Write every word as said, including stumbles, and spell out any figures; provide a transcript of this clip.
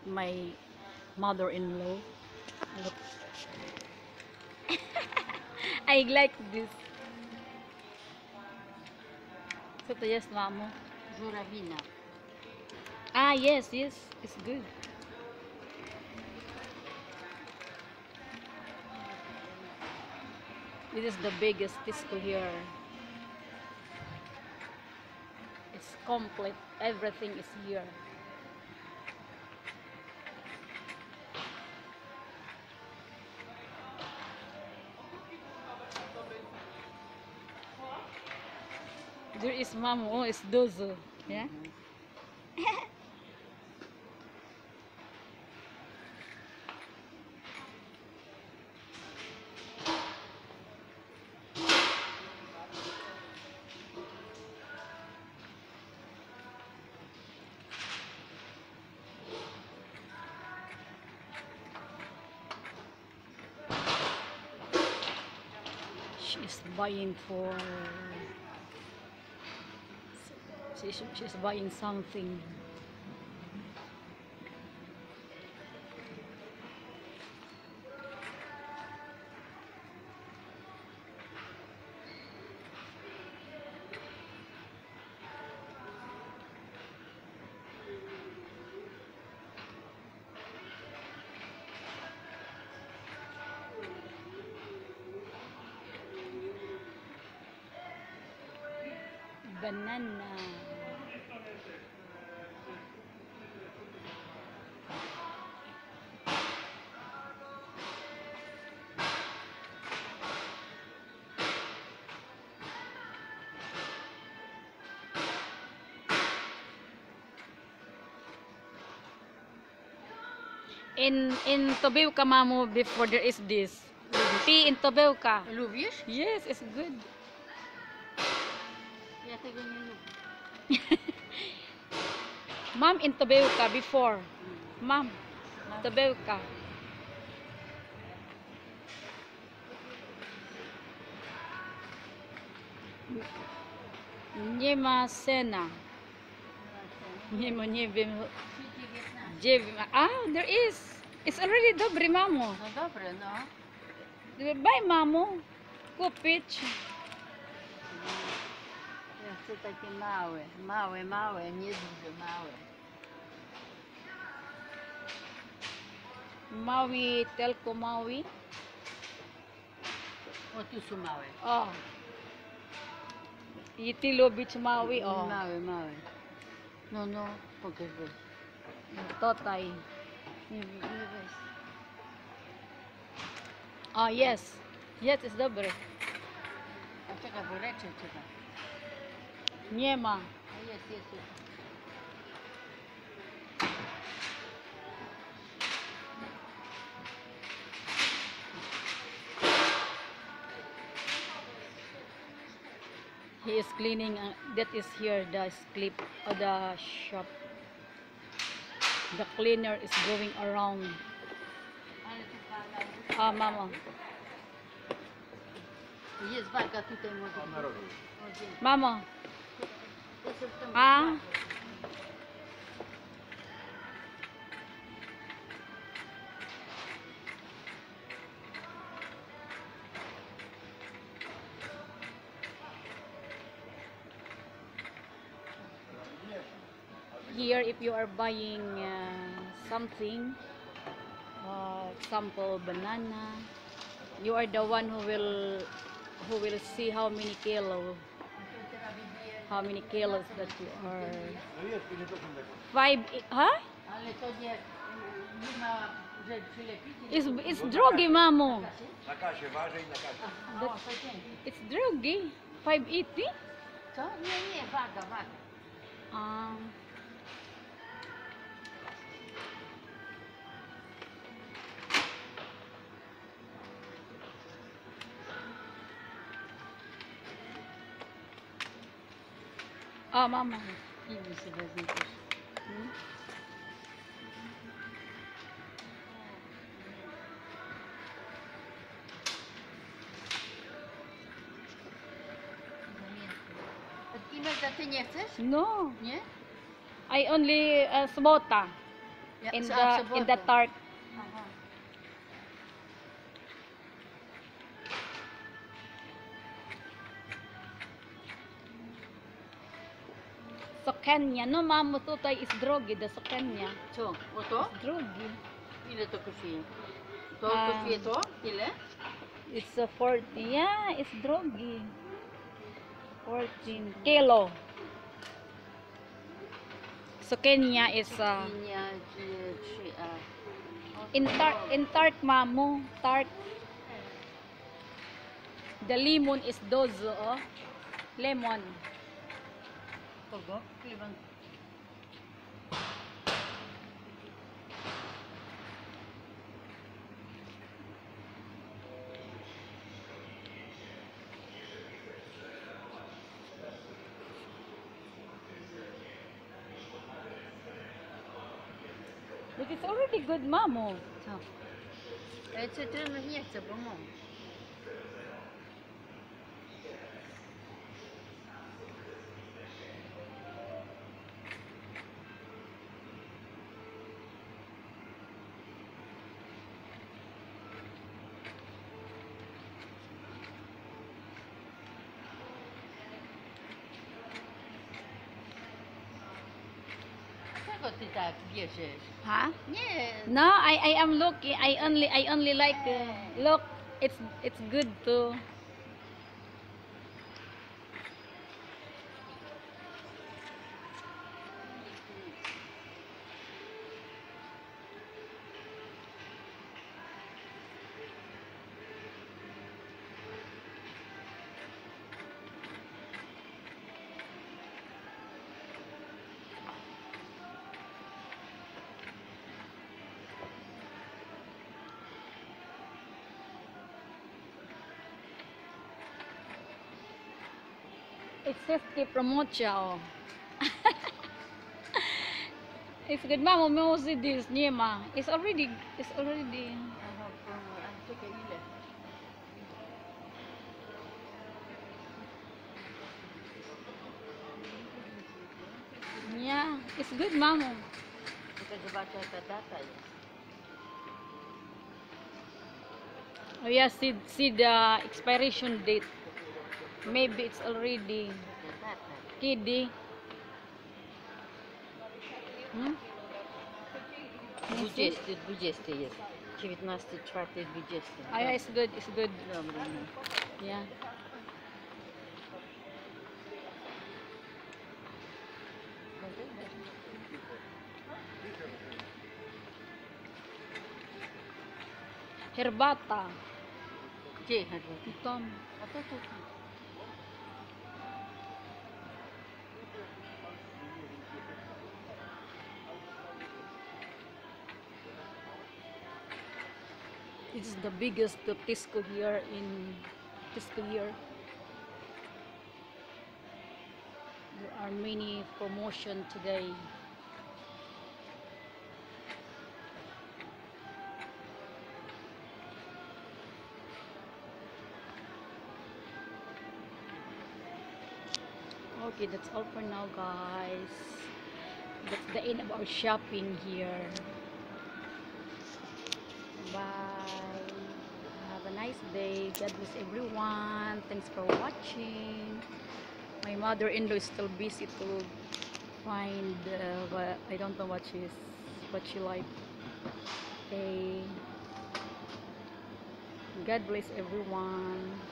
my mother-in-law. Look. I like this. So to yes, Mamo. Żurawina. Ah, yes, yes, it's good. This is the biggest disco here. It's complete. Everything is here. There is Mamo. Oh, it's dozo. Yeah. She's buying for. She's, she's buying something. Banana. In in Tobeuca, Mamo, before there is this tea in Tobeuca. Lubisz? Yes, it's good. Ja tego nie lubię. Mom, in Tobeuca before. Mom, Tobeuca. Nie ma sena. Nie ma, nie wiem. dziewięć. Ah, there is. It's already dobre, Mamo. No dobre, no. Bye, Mamo. Kupić. Ja chcę takie małe, małe, małe, nie duże, małe. Maui, telco Maui. O, tu są małe. Oh. Itilo Beach Maui. Oh. Małe, małe. No, no, pokaż weź. Totay. Nie, nie weź. Ah, yes. Yes, it's dobre. A czekaj, bo leczę trzeba. Nie ma. A jest, jest, jest. He is cleaning. Uh, that is here the clip of the shop. The cleaner is going around. Ah, Mama. Jest waga tutaj może być. Mama. To są w tym Ah. waga. Here, if you are buying uh, something, uh, example banana, you are the one who will who will see how many kilo, how many kilos that you are. Five, huh? Ale to nie, nie ma, że przylepić. It's it's drogi, Mamo. Na kasie, waży i na kasie. O, to dzięki. It's drogi. Five eighty. Co? Nie, nie, waga, waga. Um. Ah, Mama. Kiwi sobie wezmę też. Hmm? A Imelda, ty nie chcesz? No, Nie? I only uh, smota. Ja, in sa- the sa in the bote. tart. Aha. Sokenia, no mamo tutaj is drogi, the sokenia. Co? Oto? Is drogi. Ile to kosztuje? To А, kosztuje to? Ile? It's a forty. Yeah, it's drogi. fourteen kilo. Sokenia is uh, Linia trzy a. in tart in tart mamo, tart. The lemon is dozo, oh. Lemon. Kogo? Kliban. But it's already good, mamo. Co? E, cytryny nie chcę, bo mam. Czego ty tak bierzesz? Huh? Nie. No, I I am looking. I only I only like uh, look. It's it's good too. It's fifty promotion. Oh. It's good, mama. Mo see this, nie ma. It's already it's already. Aha, promo. A czekaj, ile? Yeah, it's good, mama. Czekaj, zobaczę jaka data jest. Oh yeah, see see the expiration date. Maybe it's already Jaka data? kiddie. Hmm? dwudziesty, dwudziesty jest. dziewiętnasty, czwarty, dwudziesty. Oh yeah, it's good. It's good. Dobra, no. Yeah. Herbata. Gdzie herbata? Ito. A to to tu. This is the biggest uh, Tisco here in Tisco here. There are many promotion today. Okay, that's all for now, guys. That's the end of our shopping here. Bye. Have a nice day. God bless everyone. Thanks for watching. My mother-in-law is still busy to find. Uh, what, I don't know what she's what she like. Okay. God bless everyone.